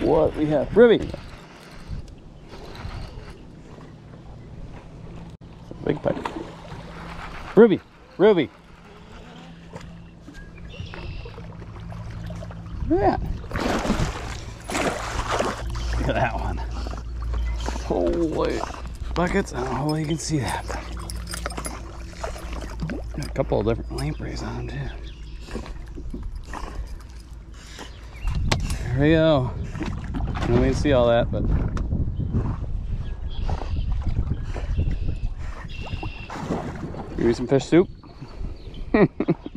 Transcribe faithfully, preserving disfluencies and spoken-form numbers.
what we have. Ruby! Big pike. Ruby! Ruby! Yeah. Look at that one. Holy buckets. I don't know if you can see that. Got a couple of different lampreys on them too. There we go. I don't even see all that, but give me some fish soup.